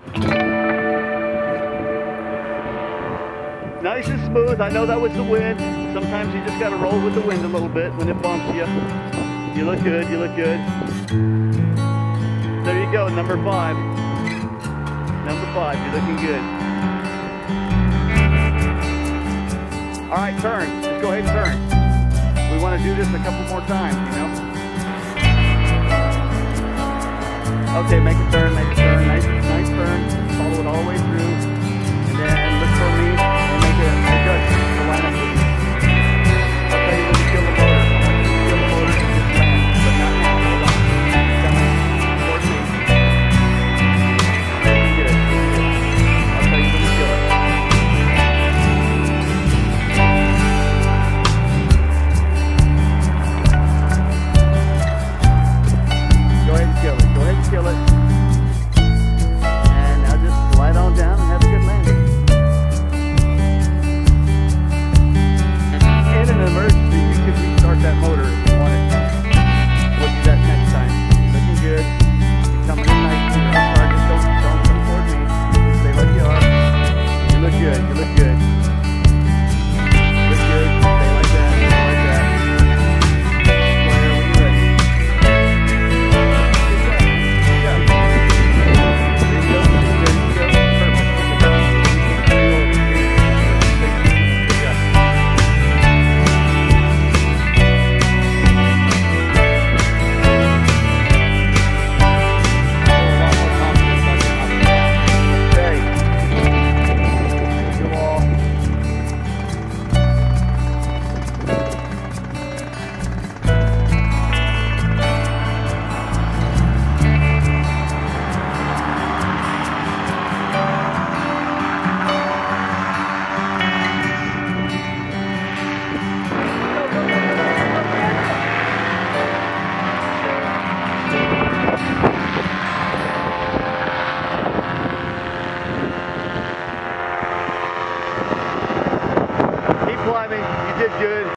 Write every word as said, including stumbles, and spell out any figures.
Nice and smooth. I know that was the wind. Sometimes you just got to roll with the wind a little bit when it bumps you. You look good, you look good. There you go, number five. Number five, you're looking good. All right, turn. Just go ahead and turn. We want to do this a couple more times, you know? Okay, make a turn, make a turn. Nice, nice turn. Follow it all the way through. And then look for me and make a adjustment to line up with you. I'll tell you when you feel the motor. I want you to feel the motor and just land, but not now. Hold on. Coming towards me. Good, good. I'll tell you when you feel it. Go ahead and kill it. Go ahead and kill it. And now just slide on down and have a good landing. In an emergency, you could restart that motor if you wanted to. We'll do that next time. Looking good. You're coming in nice to your target. Don't, don't come toward me. Stay like you are. You look good. You look good. Look good. Stay like that. Stay like that. Square when you're ready. Good job. Good job. There you go. There you go. Perfect. Good job. Keep climbing. You did good.